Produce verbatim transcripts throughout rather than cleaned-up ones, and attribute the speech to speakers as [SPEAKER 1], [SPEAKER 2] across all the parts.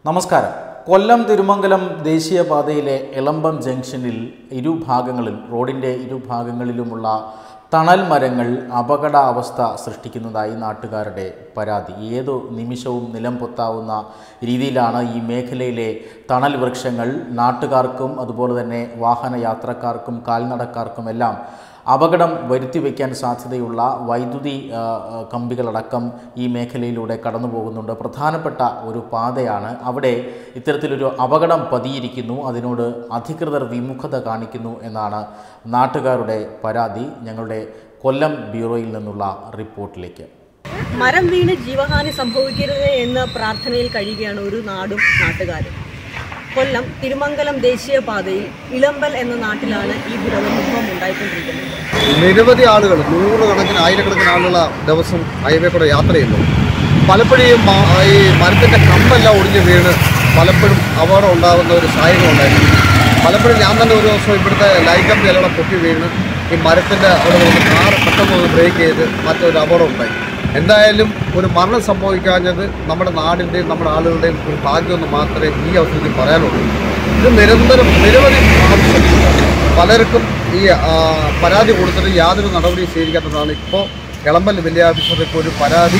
[SPEAKER 1] നമസ്കാരം. കൊല്ലം തിരുമംഗലം ദേശീയപാതയിലെ എളമ്പം ജംഗ്ഷനിൽ ഇരുഭാഗങ്ങളിൽ റോഡിൻ്റെ ഇരുഭാഗങ്ങളിലുമുള്ള തണൽ മരങ്ങൾ അപകടാവസ്ഥ സൃഷ്ടിക്കുന്നതായി നാട്ടുകാരുടെ പരാതി. ഏതു നിമിഷവും നിലം പൊത്താവുന്ന രീതിയിലാണ് ഈ മേഖലയിലെ തണൽ വൃക്ഷങ്ങൾ നാട്ടുകാർക്കും അതുപോലെ തന്നെ വാഹന യാത്രക്കാർക്കും കാൽനടക്കാർക്കുമെല്ലാം അപകടം വരുത്തി വയ്ക്കാൻ സാധ്യതയുള്ള വൈദ്യുതി കമ്പികളടക്കം ഈ മേഖലയിലൂടെ കടന്നു പോകുന്നുണ്ട്. പ്രധാനപ്പെട്ട ഒരു പാതയാണ്. അവിടെ ഇത്തരത്തിലൊരു അപകടം പതിയിരിക്കുന്നു. അതിനോട് അധികൃതർ വിമുഖത കാണിക്കുന്നു എന്നാണ് നാട്ടുകാരുടെ പരാതി. ഞങ്ങളുടെ കൊല്ലം ബ്യൂറോയിൽ നിന്നുള്ള റിപ്പോർട്ടിലേക്ക്.
[SPEAKER 2] മരം വീണ് ജീവഹാനി സംഭവിക്കരുത് എന്ന പ്രാർത്ഥനയിൽ കഴിയുകയാണ് ഒരു നാടും നാട്ടുകാരും. കൊല്ലം തിരുമംഗലം ദേശീയപാതയിൽ ഇളമ്പൽ എന്ന നാട്ടിലാണ് ഈ ദുരനുഭവം ഉണ്ടായിക്കൊണ്ടിരിക്കുന്നത്.
[SPEAKER 3] നിരവധി ആളുകൾ, നൂറുകണക്കിന് ആയിരക്കണക്കിന് ആളുകൾ ദിവസം ഹൈവേ കൂടെ യാത്ര ചെയ്യുന്നു. പലപ്പോഴും ഈ മരത്തിൻ്റെ കമ്പെല്ലാം ഒടിഞ്ഞ് വീണ് പലപ്പോഴും അപകടം ഉണ്ടാകുന്ന ഒരു സാഹചര്യം ഉണ്ടായിരുന്നു. പലപ്പോഴും ഞാൻ തന്നെ ഒരു ദിവസം ഇവിടുത്തെ ലൈറ്റ് കമ്പി എല്ലാം പൊട്ടി വീണ് ഈ മരത്തിൻ്റെ അവിടെ നിന്ന് കാർ പെട്ടെന്ന് ബ്രേക്ക് ചെയ്ത് മറ്റൊരു അപകടം ഉണ്ടായി. എന്തായാലും ഒരു മരണം സംഭവിക്കാഞ്ഞത് നമ്മുടെ നാടിൻ്റെയും നമ്മുടെ ആളുകളുടെയും ഒരു ഭാഗ്യമെന്ന് മാത്രമേ ഈ അവസരത്തിൽ പറയാനുള്ളൂ. ഇത് നിരന്തരം നിരവധി ആവശ്യം പലർക്കും ഈ പരാതി കൊടുത്തിട്ട് യാതൊരു നടപടിയും സ്വീകരിക്കാത്തതാണ്. ഇപ്പോൾ എളമ്പൽ വില്ലേജ് ഒരു പരാതി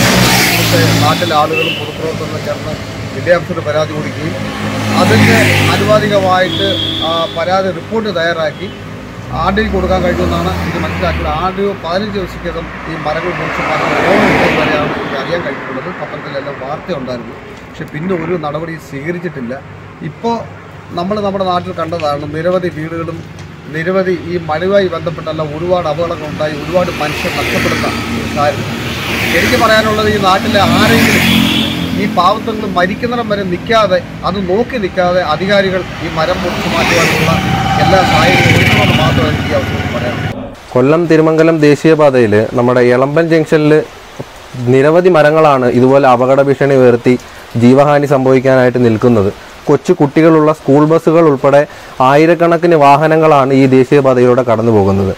[SPEAKER 3] നാട്ടിലെ ആളുകളും പൊതുപ്രവർത്തകരും ചേർന്ന് വില്ലേജ് പരാതി കൊടുക്കുകയും അതിൻ്റെ ആനുപാതികമായിട്ട് പരാതി റിപ്പോർട്ട് തയ്യാറാക്കി ആണ്ടിൽ കൊടുക്കാൻ കഴിയുമെന്നാണ് ഇത് മനസ്സിലാക്കിയത്. ആണ്ട് പതിനഞ്ച് ദിവസത്തിനകം ഈ മരങ്ങൾ മുറിച്ച് മാറ്റുന്ന ഓണം വരെയാണ് ഇത് അറിയാൻ കഴിഞ്ഞിട്ടുള്ളത്. പത്രത്തിലെല്ലാം വാർത്ത ഉണ്ടായിരുന്നു. പക്ഷെ പിന്നെ ഒരു നടപടി സ്വീകരിച്ചിട്ടില്ല. ഇപ്പോൾ നമ്മൾ നമ്മുടെ നാട്ടിൽ കണ്ടതാണ് നിരവധി വീടുകളും നിരവധി ഈ മഴയുമായി ബന്ധപ്പെട്ടല്ല ഒരുപാട് അപകടങ്ങളുണ്ടായി ഒരുപാട് മനുഷ്യർ നഷ്ടപ്പെടുന്ന ഒരു കാര്യം. എനിക്ക് പറയാനുള്ളത് ഈ നാട്ടിലെ ആരെങ്കിലും ഈ പാവത്തങ്ങൾ മരിക്കുന്നിടം വരെ നിൽക്കാതെ അത് നോക്കി നിൽക്കാതെ അധികാരികൾ ഈ മരം മുറിച്ച് മാറ്റുവാനുള്ള എല്ലാ സാഹചര്യങ്ങളും മാത്രമേ ഈ അവസരത്തിൽ പറയാനുള്ളൂ.
[SPEAKER 4] കൊല്ലം തിരുമംഗലം ദേശീയപാതയിൽ നമ്മുടെ എളമ്പൻ ജംഗ്ഷനിൽ നിരവധി മരങ്ങളാണ് ഇതുപോലെ അപകട ഭീഷണി ഉയർത്തി ജീവഹാനി സംഭവിക്കാനായിട്ട് നിൽക്കുന്നത്. കൊച്ചു കുട്ടികളുള്ള സ്കൂൾ ബസ്സുകൾ ഉൾപ്പെടെ ആയിരക്കണക്കിന് വാഹനങ്ങളാണ് ഈ ദേശീയപാതയിലൂടെ കടന്നു പോകുന്നത്.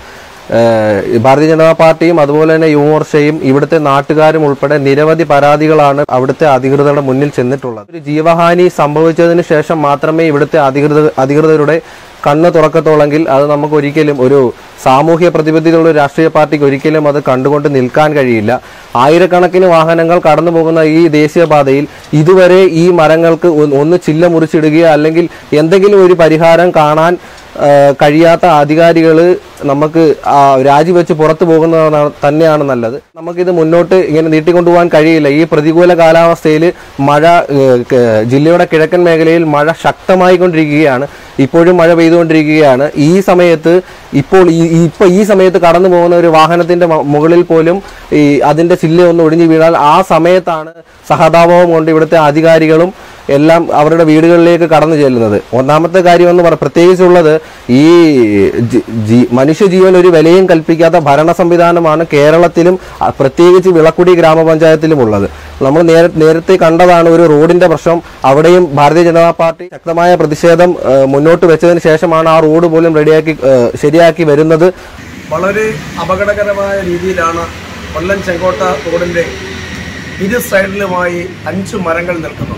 [SPEAKER 4] ഭാരതീയ ജനതാ പാർട്ടിയും അതുപോലെ തന്നെ യുവമോർച്ചയും ഇവിടുത്തെ നാട്ടുകാരും ഉൾപ്പെടെ നിരവധി പരാതികളാണ് അവിടുത്തെ അധികൃതരുടെ മുന്നിൽ ചെന്നിട്ടുള്ളത്. ഒരു ജീവഹാനി സംഭവിച്ചതിന് ശേഷം മാത്രമേ ഇവിടുത്തെ അധികൃത അധികൃതരുടെ കണ്ണ് തുറക്കത്തോളെങ്കിൽ അത് നമുക്ക് ഒരിക്കലും ഒരു സാമൂഹ്യ പ്രതിബദ്ധതയുള്ള രാഷ്ട്രീയ പാർട്ടിക്ക് ഒരിക്കലും അത് കണ്ടുകൊണ്ട് നിൽക്കാൻ കഴിയില്ല. ആയിരക്കണക്കിന് വാഹനങ്ങൾ കടന്നു പോകുന്ന ഈ ദേശീയപാതയിൽ ഇതുവരെ ഈ മരങ്ങൾക്ക് ഒന്ന് ചില്ല മുറിച്ചിടുകയോ അല്ലെങ്കിൽ എന്തെങ്കിലും ഒരു പരിഹാരം കാണാൻ കഴിയാത്ത അധികാരികൾ നമുക്ക് രാജിവെച്ച് പുറത്തു പോകുന്നത് തന്നെയാണ് നല്ലത്. നമുക്കിത് മുന്നോട്ട് ഇങ്ങനെ നീട്ടിക്കൊണ്ടുപോകാൻ കഴിയില്ല. ഈ പ്രതികൂല കാലാവസ്ഥയിൽ മഴ ജില്ലയുടെ കിഴക്കൻ മേഖലയിൽ മഴ ശക്തമായിക്കൊണ്ടിരിക്കുകയാണ്. ഇപ്പോഴും മഴ പെയ്തുകൊണ്ടിരിക്കുകയാണ്. ഈ സമയത്ത് ഇപ്പോൾ ഈ ഇപ്പോൾ ഈ സമയത്ത് കടന്നു പോകുന്ന ഒരു വാഹനത്തിൻ്റെ മുകളിൽ പോലും ഈ അതിൻ്റെ ചില്ല ഒന്ന് ഒടിഞ്ഞു വീണാൽ ആ സമയത്താണ് സഹതാപവും കൊണ്ട് ഇവിടുത്തെ അധികാരികളും എല്ലാം അവരുടെ വീടുകളിലേക്ക് കടന്നു ചെല്ലുന്നത്. ഒന്നാമത്തെ കാര്യം എന്ന് പറഞ്ഞാൽ പ്രത്യേകിച്ചുള്ളത് ഈ മനുഷ്യജീവൻ ഒരു വിലയും കൽപ്പിക്കാത്ത ഭരണ സംവിധാനമാണ് കേരളത്തിലും പ്രത്യേകിച്ച് വിളക്കുടി ഗ്രാമപഞ്ചായത്തിലും ഉള്ളത്. നമ്മൾ നേര നേരത്തെ കണ്ടതാണ് ഒരു റോഡിന്റെ പ്രശ്നം. അവിടെയും ഭാരതീയ ജനതാ പാർട്ടി ശക്തമായ പ്രതിഷേധം മുന്നോട്ട് വെച്ചതിന് ശേഷമാണ് ആ റോഡ് പോലും റെഡിയാക്കി ശരിയാക്കി വരുന്നത്.
[SPEAKER 5] വളരെ അപകടകരമായ രീതിയിലാണ് കൊല്ലം ചെങ്കോട്ട റോഡിന്റെ ഇരു സൈഡിലുമായി അഞ്ച് മരങ്ങൾ നിൽക്കുന്നത്.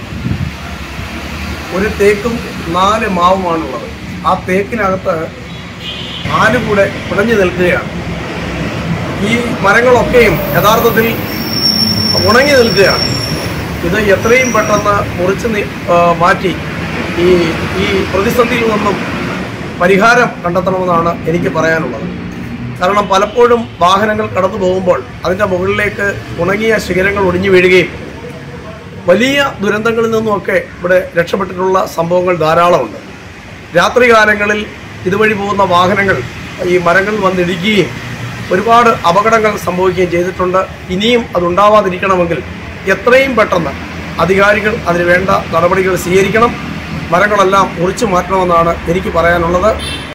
[SPEAKER 5] ഒരു തേക്കും നാല് മാവുമാണുള്ളത്. ആ തേക്കിനകത്ത് നാല് കൂടെ പിണഞ്ഞു നിൽക്കുകയാണ്. ഈ മരങ്ങളൊക്കെയും യഥാർത്ഥത്തിൽ ഉണങ്ങി നിൽക്കുകയാണ്. ഇത് എത്രയും പെട്ടെന്ന് മുറിച്ച് മാറ്റി ഈ ഈ പ്രതിസന്ധിയിൽ നിന്നും പരിഹാരം കണ്ടെത്തണമെന്നാണ് എനിക്ക് പറയാനുള്ളത്. കാരണം പലപ്പോഴും വാഹനങ്ങൾ കടന്നു പോകുമ്പോൾ അതിൻ്റെ മുകളിലേക്ക് ഉണങ്ങിയ ശിഖരങ്ങൾ ഒടിഞ്ഞു വീഴുകയും വലിയ ദുരന്തങ്ങളിൽ നിന്നുമൊക്കെ ഇവിടെ രക്ഷപ്പെട്ടിട്ടുള്ള സംഭവങ്ങൾ ധാരാളമുണ്ട്. രാത്രികാലങ്ങളിൽ ഇതുവഴി പോകുന്ന വാഹനങ്ങൾ ഈ മരങ്ങളിൽ വന്നിടിക്കുകയും ഒരുപാട് അപകടങ്ങൾ സംഭവിക്കുകയും ചെയ്തിട്ടുണ്ട്. ഇനിയും അതുണ്ടാവാതിരിക്കണമെങ്കിൽ എത്രയും പെട്ടെന്ന് അധികാരികൾ അതിന് വേണ്ട നടപടികൾ സ്വീകരിക്കണം. മരങ്ങളെല്ലാം മുറിച്ചു മാറ്റണമെന്നാണ് എനിക്ക് പറയാനുള്ളത്.